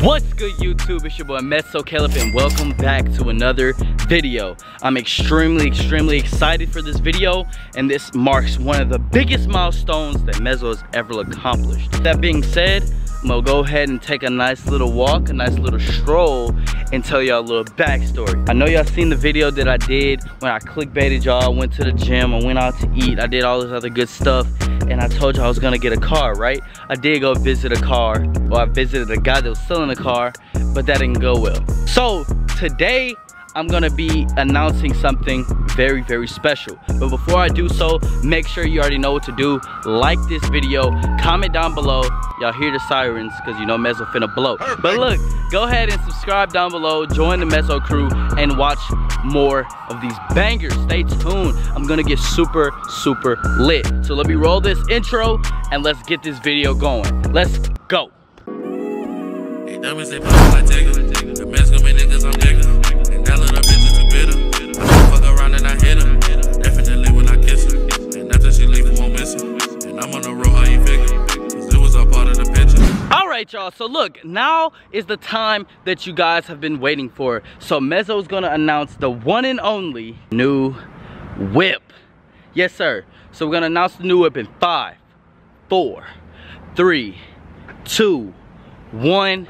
What's good, YouTube? It's your boy Mezzocaleb and welcome back to another video. I'm extremely excited for this video, and this marks one of the biggest milestones that Mezzo has ever accomplished. That being said, I'm gonna go ahead and take a nice little walk, a nice little stroll, and tell y'all a little backstory. I know y'all seen the video that I did when I clickbaited y'all, went to the gym, I went out to eat, I did all this other good stuff, and I told y'all I was gonna get a car, right? I did go visit a car, or I visited a guy that was selling a car, but that didn't go well. So today, I'm gonna be announcing something very special. But before I do so, make sure you already know what to do. Like this video, comment down below. Y'all hear the sirens, because you know Mezzo finna blow. But look, go ahead and subscribe down below, join the Mezzo crew, and watch more of these bangers. Stay tuned. I'm gonna get super lit. So let me roll this intro, and let's get this video going. Let's go. Hey, dummies, they pop like Tigger. The man's gonna be niggas, I'm niggas. That little bitch is too bitter. I fuck around and I hit her. Definitely when I kiss her. And after she leave, won't miss her. And I'm on the road, how you figure? Cause it was all part of the picture. Alright, y'all, so look, now is the time that you guys have been waiting for. So Mezzo's gonna announce the one and only new whip. Yes, sir. So we're gonna announce the new whip in 5, 4, 3, 2, 1,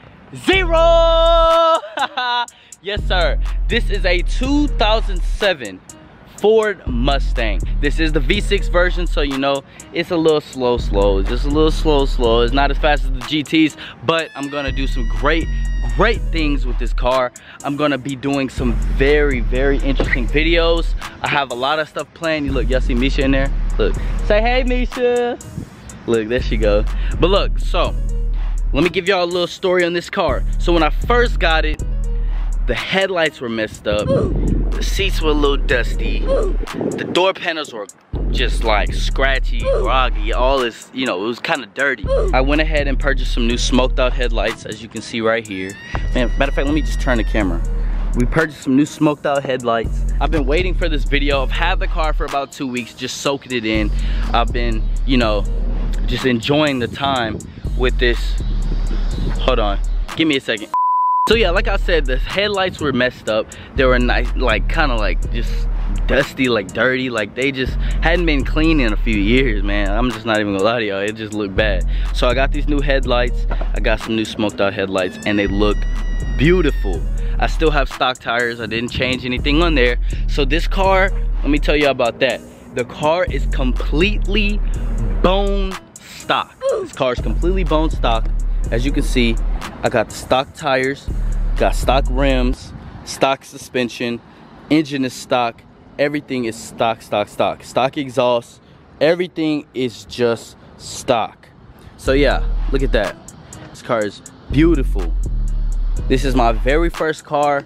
0. Yes, sir. This is a 2007 Ford Mustang. This is the V6 version, so you know it's a little slow. It's just a little slow. It's not as fast as the GTs, but I'm gonna do some great things with this car. I'm gonna be doing some very interesting videos. I have a lot of stuff planned. Look, y'all see Misha in there? Look, say hey, Misha. Look, there she goes. But look, so let me give y'all a little story on this car. So when I first got it, the headlights were messed up, the seats were a little dusty, the door panels were just like scratchy, groggy, all this, you know, it was kind of dirty. I went ahead and purchased some new smoked out headlights, as you can see right here. Man, matter of fact, let me just turn the camera. We purchased some new smoked out headlights. I've been waiting for this video. I've had the car for about 2 weeks, just soaking it in. I've been, you know, just enjoying the time with this. Hold on, give me a second. So yeah, like I said, the headlights were messed up. They were nice, like kind of like just dusty, like dirty, like they just hadn't been cleaned in a few years, man. I'm just not even gonna lie to y'all, it just looked bad. So I got these new headlights, I got some new smoked out headlights, and they look beautiful. I still have stock tires, I didn't change anything on there. So this car, let me tell you about that. The car is completely bone stock. This car is completely bone stock. As you can see, I got the stock tires, got stock rims, stock suspension, engine is stock, everything is stock exhaust, everything is just stock. So yeah, look at that. This car is beautiful. This is my very first car.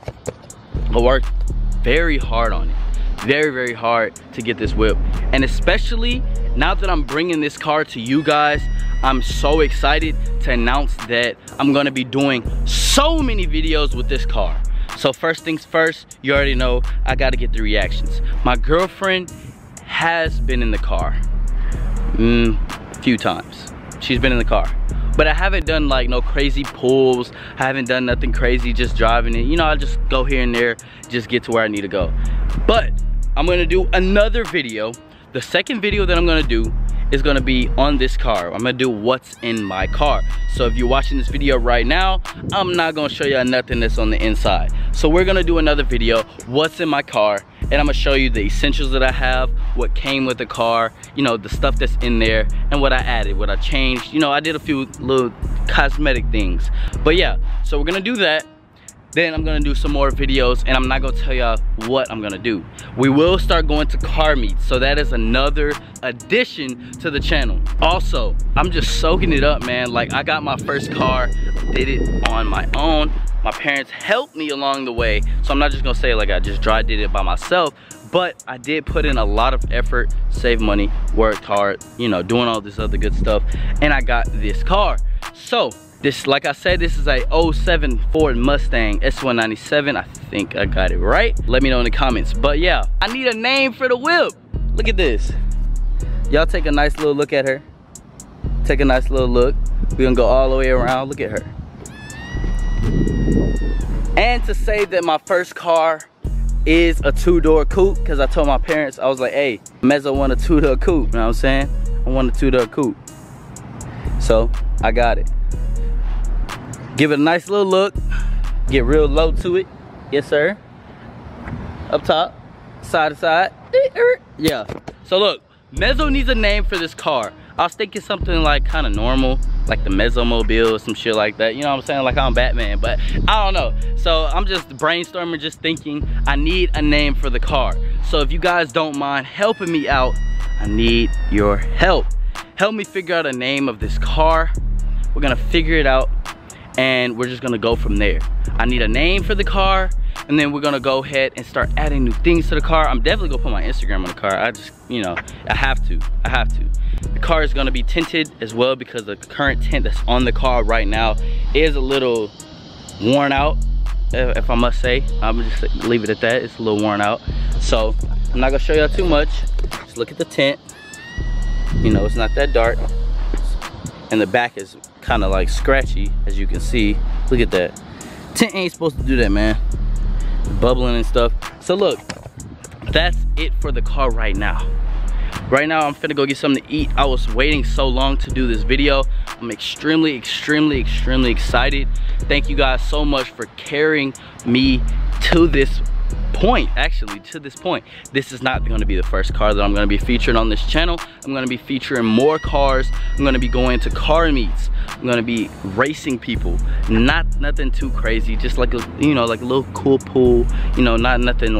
I worked very hard on it. Very hard to get this whip. And especially now that I'm bringing this car to you guys, I'm so excited to announce that I'm gonna be doing so many videos with this car. So first things first, you already know I gotta get the reactions. My girlfriend has been in the car a few times. She's been in the car. But I haven't done like no crazy pulls. I haven't done nothing crazy, just driving it. You know, I just go here and there, just get to where I need to go. But I'm gonna do another video. The second video that I'm gonna do is gonna be on this car. I'm gonna do what's in my car. So if you're watching this video right now, I'm not gonna show you nothing that's on the inside. So we're gonna do another video, what's in my car, and I'm gonna show you the essentials that I have, what came with the car, you know, the stuff that's in there, and what I added, what I changed. You know, I did a few little cosmetic things. But yeah, so we're gonna do that. Then I'm gonna do some more videos, and I'm not gonna tell y'all what I'm gonna do. We will start going to car meets, so that is another addition to the channel. Also, I'm just soaking it up, man. Like, I got my first car, did it on my own. My parents helped me along the way, so I'm not just gonna say like I just did it by myself, but I did put in a lot of effort, save money, worked hard, you know, doing all this other good stuff, and I got this car. So this, like I said, this is a 07 Ford Mustang S197. I think I got it right. Let me know in the comments. But yeah, I need a name for the whip. Look at this. Y'all take a nice little look at her. Take a nice little look. We're gonna go all the way around. Look at her. And to say that my first car is a 2-door coupe, because I told my parents, I was like, hey, Mezzo want a 2-door coupe, you know what I'm saying? I want a 2-door coupe. So, I got it. Give it a nice little look. Get real low to it. Yes, sir. Up top, side to side. Yeah. So look, Mezzo needs a name for this car. I was thinking something like kind of normal, like the Mezzomobile or some shit like that. You know what I'm saying? Like I'm Batman, but I don't know. So I'm just brainstorming, just thinking I need a name for the car. So if you guys don't mind helping me out, I need your help. Help me figure out a name of this car. We're gonna figure it out and we're just gonna go from there. I need a name for the car, and then we're gonna go ahead and start adding new things to the car. I'm definitely gonna put my Instagram on the car. I just, you know, I have to. The car is gonna be tinted as well because the current tint that's on the car right now is a little worn out, if I must say. I'm just leave it at that. It's a little worn out. So I'm not gonna show y'all too much. Just look at the tint. You know, it's not that dark. And the back is kind of like scratchy, as you can see. Look at that. Tint ain't supposed to do that, man. Bubbling and stuff. So look, that's it for the car right now. Right now I'm finna go get something to eat. I was waiting so long to do this video. I'm extremely excited. Thank you guys so much for carrying me to this point. Actually, to this point, this is not going to be the first car that I'm going to be featuring on this channel. I'm going to be featuring more cars. I'm going to be going to car meets. I'm going to be racing people. Nothing too crazy, just like a, you know, like a little cool pool, you know, nothing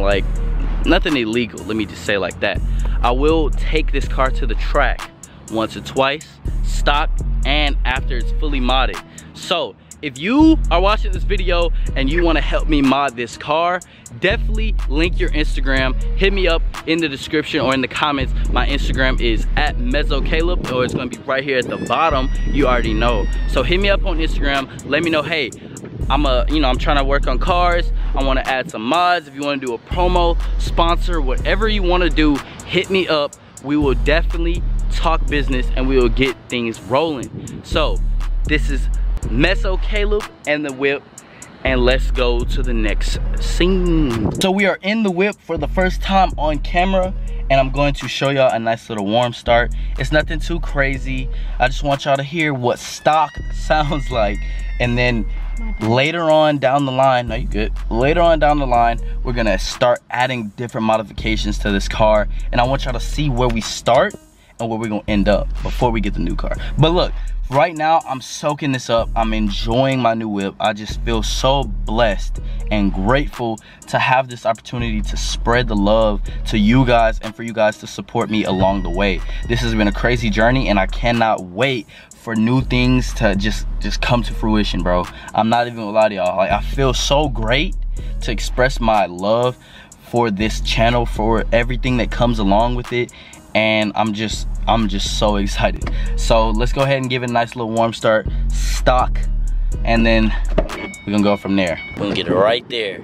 illegal, let me just say like that. I will take this car to the track once or twice, stock, and after it's fully modded. So if you are watching this video and you want to help me mod this car, definitely link your Instagram. Hit me up in the description or in the comments. My Instagram is @Mezzocaleb, or it's going to be right here at the bottom. You already know. So hit me up on Instagram. Let me know, hey, I'm trying to work on cars. I want to add some mods. If you want to do a promo, sponsor, whatever you want to do, hit me up. We will definitely talk business and we will get things rolling. So this is Mezzocaleb and the whip, and let's go to the next scene. So we are in the whip for the first time on camera, and I'm going to show y'all a nice little warm start. It's nothing too crazy. I just want y'all to hear what stock sounds like, and then later on down the line, no, you good. Later on down the line, we're gonna start adding different modifications to this car, and I want y'all to see where we start and where we're gonna end up before we get the new car. But look, right now I'm soaking this up. I'm enjoying my new whip. I just feel so blessed and grateful to have this opportunity to spread the love to you guys and for you guys to support me along the way. This has been a crazy journey, and I cannot wait for new things to just come to fruition, bro. I'm not even gonna lie to y'all. Like, I feel so great to express my love for this channel, for everything that comes along with it, and I'm just so excited. So let's go ahead and give it a nice little warm start, stock, and then we're gonna go from there. We're gonna get it right there.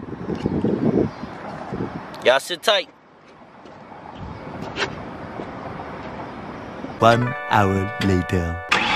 Y'all sit tight. 1 hour later.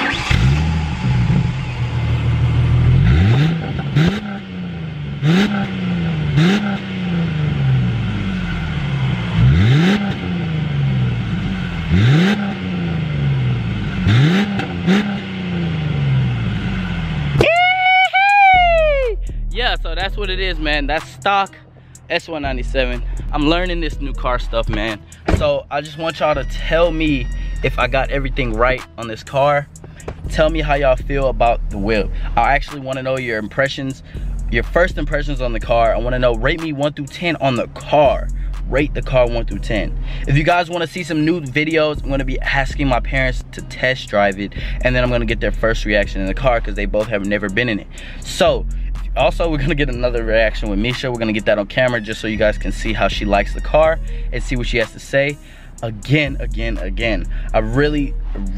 Yeah, so that's what it is, man. That's stock S197. I'm learning this new car stuff, man. So I just want y'all to tell me if I got everything right on this car. Tell me how y'all feel about the whip. I actually want to know your impressions, your first impressions on the car. I want to know, rate me 1 through 10 on the car. Rate the car 1 through 10. If you guys want to see some new videos, I'm going to be asking my parents to test drive it, and then I'm going to get their first reaction in the car because they both have never been in it. So also, we're gonna get another reaction with Misha. We're gonna get that on camera just so you guys can see how she likes the car and see what she has to say. Again. I really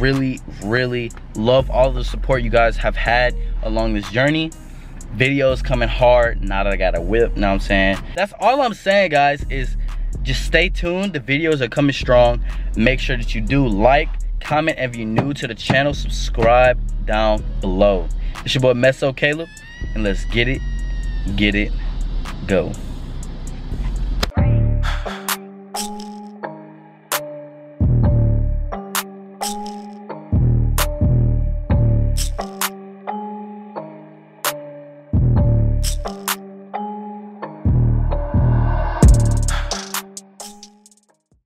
love all the support you guys have had along this journey. Videos coming hard now that I got a whip, you know what I'm saying? That's all I'm saying, guys, is just stay tuned. The videos are coming strong. Make sure that you do like, comment, and if you're new to the channel, subscribe down below. It's your boy Mezzocaleb, and let's get it, go.